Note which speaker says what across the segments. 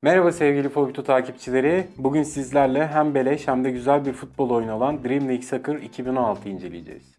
Speaker 1: Merhaba sevgili Fobito takipçileri. Bugün sizlerle hem beleş hem de güzel bir futbol oyunu olan Dream League Soccer 2016 inceleyeceğiz.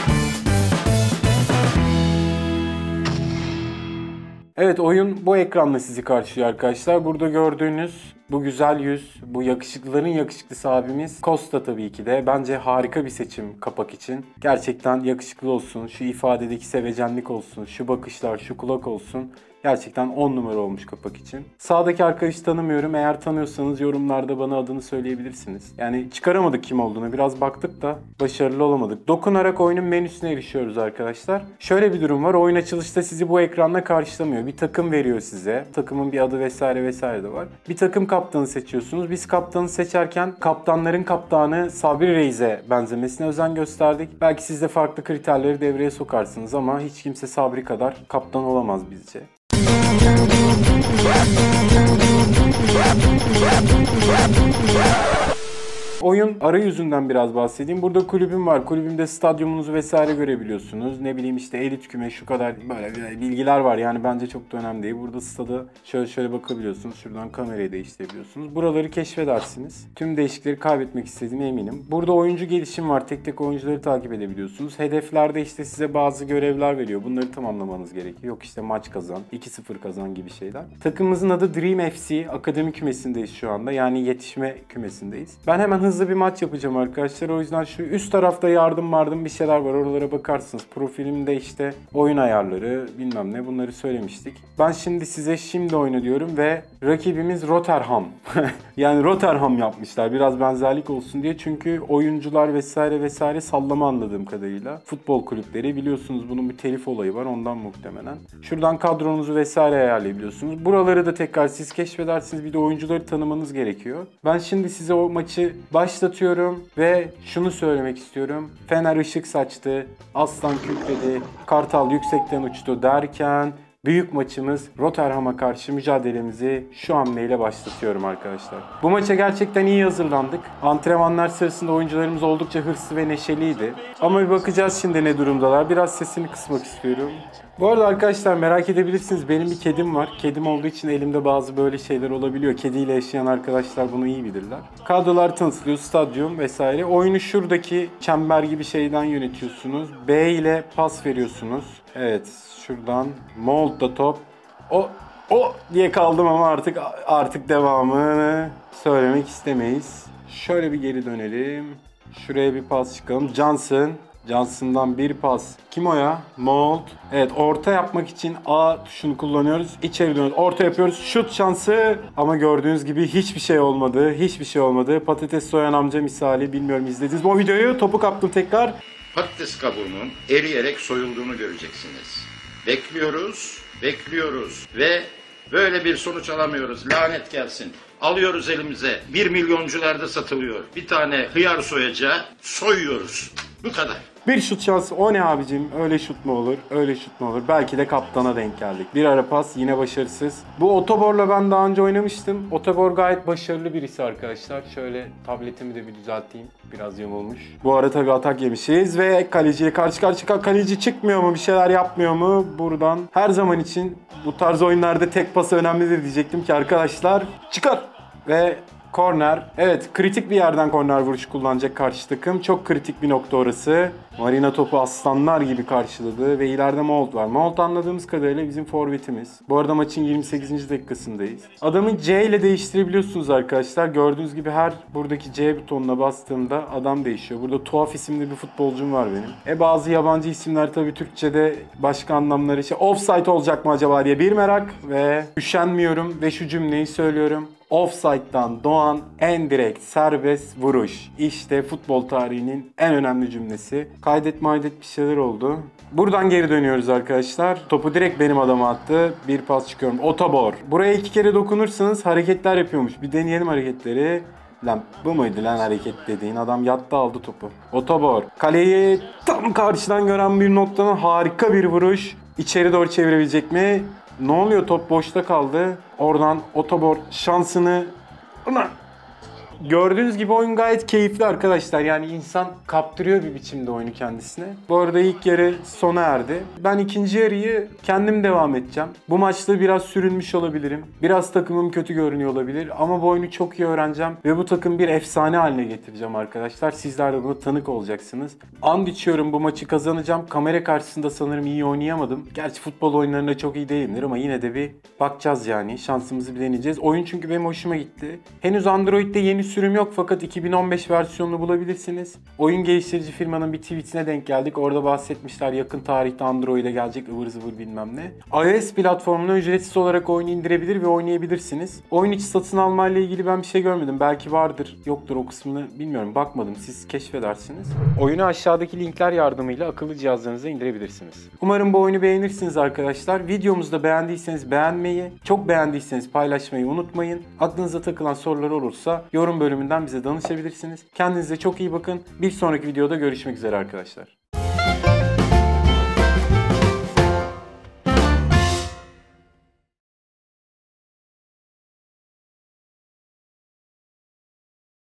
Speaker 1: Evet, oyun bu ekranla sizi karşılıyor arkadaşlar. Burada gördüğünüz bu güzel yüz, bu yakışıklıların yakışıklısı abimiz Costa tabii ki de. Bence harika bir seçim kapak için. Gerçekten yakışıklı olsun, şu ifadedeki sevecenlik olsun, şu bakışlar, şu kulak olsun. Gerçekten 10 numara olmuş kapak için. Sağdaki arkadaşı tanımıyorum. Eğer tanıyorsanız yorumlarda bana adını söyleyebilirsiniz. Yani çıkaramadık kim olduğunu. Biraz baktık da başarılı olamadık. Dokunarak oyunun menüsüne erişiyoruz arkadaşlar. Şöyle bir durum var. Oyun açılışta sizi bu ekranla karşılamıyor. Bir takım veriyor size. Takımın bir adı vesaire vesaire de var. Bir takım kaptanı seçiyorsunuz. Biz kaptanı seçerken kaptanların kaptanı Sabri Reis'e benzemesine özen gösterdik. Belki siz de farklı kriterleri devreye sokarsınız ama hiç kimse Sabri kadar kaptan olamaz bizce. Oyun arayüzünden biraz bahsedeyim. Burada kulübüm var. Kulübümde stadyumunuzu vesaire görebiliyorsunuz. Ne bileyim işte elit küme şu kadar böyle bilgiler var. Yani bence çok da önemli değil. Burada stada şöyle bakabiliyorsunuz. Şuradan kamerayı değiştirebiliyorsunuz. Buraları keşfedersiniz. Tüm değişiklikleri kaybetmek istediğime eminim. Burada oyuncu gelişim var. Tek tek oyuncuları takip edebiliyorsunuz. Hedeflerde işte size bazı görevler veriyor. Bunları tamamlamanız gerekiyor. Yok işte maç kazan, 2-0 kazan gibi şeyler. Takımımızın adı Dream FC. Akademi kümesindeyiz şu anda. Yani yetişme kümesindeyiz. Ben hemen hızlı bir maç yapacağım arkadaşlar. O yüzden şu üst tarafta yardım bir şeyler var. Oralara bakarsınız. Profilimde işte oyun ayarları bilmem ne bunları söylemiştik. Ben size oyna diyorum ve rakibimiz Rotterdam. Yani Rotterdam yapmışlar. Biraz benzerlik olsun diye. Çünkü oyuncular vesaire sallama anladığım kadarıyla. Futbol kulüpleri biliyorsunuz bunun bir telif olayı var ondan muhtemelen. Şuradan kadronuzu vesaire ayarlayabiliyorsunuz. Buraları da tekrar siz keşfedersiniz. Bir de oyuncuları tanımanız gerekiyor. Ben şimdi size o maçı başlatıyorum ve şunu söylemek istiyorum. Fener ışık saçtı, aslan kükredi, kartal yüksekten uçtu derken büyük maçımız Rotterdam'a karşı mücadelemizi şu hamleyle başlatıyorum arkadaşlar. Bu maça gerçekten iyi hazırlandık. Antrenmanlar sırasında oyuncularımız oldukça hırslı ve neşeliydi. Ama bir bakacağız şimdi ne durumdalar. Biraz sesini kısmak istiyorum. Bu arada arkadaşlar merak edebilirsiniz. Benim bir kedim var. Kedim olduğu için elimde bazı böyle şeyler olabiliyor. Kediyle yaşayan arkadaşlar bunu iyi bilirler. Kadrolar tanıtılıyor, stadyum vesaire. Oyunu şuradaki çember gibi şeyden yönetiyorsunuz. B ile pas veriyorsunuz. Evet, şuradan Mold'da top. O diye kaldım ama artık devamını söylemek istemeyiz. Şöyle bir geri dönelim. Şuraya bir pas çıkalım. Johnson'dan bir pas. Kim o ya? Mold. Evet, orta yapmak için A tuşunu kullanıyoruz. İçeri dönüyoruz. Orta yapıyoruz. Şut şansı. Ama gördüğünüz gibi hiçbir şey olmadı. Patates soyan amca misali. Bilmiyorum izlediniz mi o videoyu? Topu kaptım tekrar.
Speaker 2: Patates kabuğunun eriyerek soyulduğunu göreceksiniz. Bekliyoruz ve böyle bir sonuç alamıyoruz. Lanet gelsin. Alıyoruz elimize. 1 milyoncularda satılıyor. Bir tane hıyar soyacağı soyuyoruz. Bu kadar.
Speaker 1: Bir şut şansı. O ne abicim? Öyle şut mu olur? Belki de kaptana denk geldik. Bir ara pas yine başarısız. Bu Otobor'la ben daha önce oynamıştım. Otobor gayet başarılı birisi arkadaşlar. Şöyle tabletimi de bir düzelteyim. Biraz yamulmuş. Bu ara tabii atak yemişiz ve kaleciyle karşı karşıya. Kaleci çıkmıyor mu? Bir şeyler yapmıyor mu? Buradan her zaman için bu tarz oyunlarda tek pası önemlidir diyecektim ki arkadaşlar. Çıkar! Ve korner. Evet, kritik bir yerden korner vuruşu kullanacak karşı takım. Çok kritik bir nokta orası. Marina topu aslanlar gibi karşıladı ve ileride Mold var. Mold anladığımız kadarıyla bizim forvetimiz. Bu arada maçın 28. dakikasındayız. Adamı C ile değiştirebiliyorsunuz arkadaşlar. Gördüğünüz gibi her buradaki C butonuna bastığımda adam değişiyor. Burada Tuhaf isimli bir futbolcum var benim. Bazı yabancı isimler tabii Türkçe'de başka anlamları offside olacak mı acaba diye bir merak ve üşenmiyorum ve şu cümleyi söylüyorum. Offside'dan doğan en direkt serbest vuruş. İşte futbol tarihinin en önemli cümlesi. Kaydet bir şeyler oldu. Buradan geri dönüyoruz arkadaşlar. Topu direkt benim adama attı. Bir pas çıkıyorum. Otobor. Buraya 2 kere dokunursanız hareketler yapıyormuş. Bir deneyelim hareketleri. Lan bu muydu lan hareket dediğin? Adam yattı aldı topu. Otobor. Kaleyi tam karşıdan gören bir noktadan harika bir vuruş. İçeri doğru çevirebilecek mi? Ne oluyor? Top boşta kaldı. Oradan Otobor şansını Gördüğünüz gibi oyun gayet keyifli arkadaşlar. Yani insan kaptırıyor bir biçimde oyunu kendisine. Bu arada ilk yarı sona erdi. Ben ikinci yarıyı kendim devam edeceğim. Bu maçta biraz sürünmüş olabilirim. Biraz takımım kötü görünüyor olabilir. Ama bu oyunu çok iyi öğreneceğim. Ve bu takım bir efsane haline getireceğim arkadaşlar. Sizler de buna tanık olacaksınız. And içiyorum bu maçı kazanacağım. Kamera karşısında sanırım iyi oynayamadım. Gerçi futbol oyunlarında çok iyi değilimdir ama yine de bir bakacağız yani. Şansımızı bir deneyeceğiz. Oyun çünkü benim hoşuma gitti. Henüz Android'de yeni sürüm yok fakat 2015 versiyonunu bulabilirsiniz. Oyun geliştirici firmanın bir tweetine denk geldik. Orada bahsetmişler yakın tarihte Android'e gelecek ıvır zıvır bilmem ne. iOS platformuna ücretsiz olarak oyunu indirebilir ve oynayabilirsiniz. Oyun içi satın alma ile ilgili ben bir şey görmedim. Belki vardır, yoktur o kısmını bilmiyorum. Bakmadım. Siz keşfedersiniz. Oyunu aşağıdaki linkler yardımıyla akıllı cihazlarınıza indirebilirsiniz. Umarım bu oyunu beğenirsiniz arkadaşlar. Videomuzu da beğendiyseniz beğenmeyi, çok beğendiyseniz paylaşmayı unutmayın. Aklınıza takılan sorular olursa yorum bölümünden bize danışabilirsiniz. Kendinize çok iyi bakın. Bir sonraki videoda görüşmek üzere arkadaşlar.